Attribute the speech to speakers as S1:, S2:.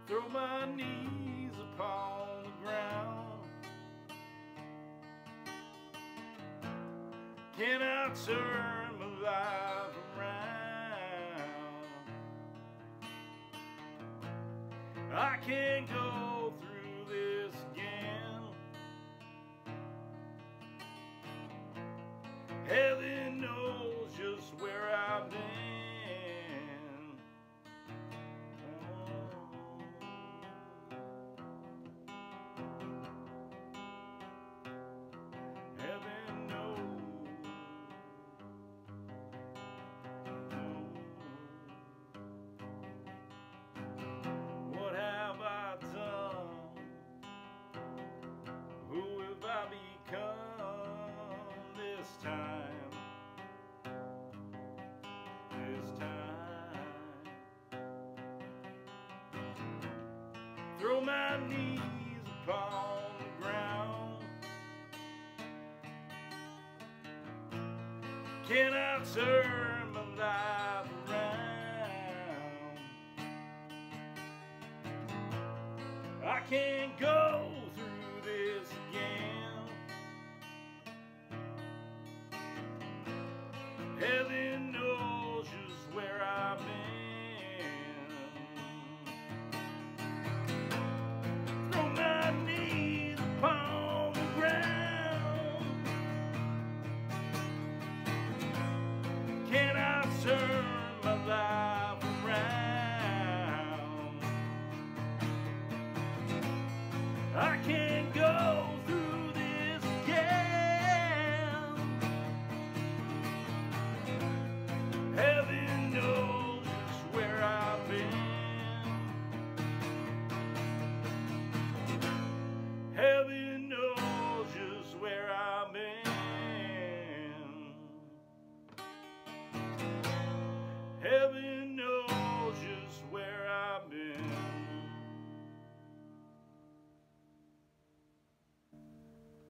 S1: throw my knees upon the ground. Can I turn my life around? I can't go through this again. Heaven knows just where I've been. Heaven knows. What have I done? Who have I become this time? This time. Throw my knees upon the ground. Can I turn my life around? I can't go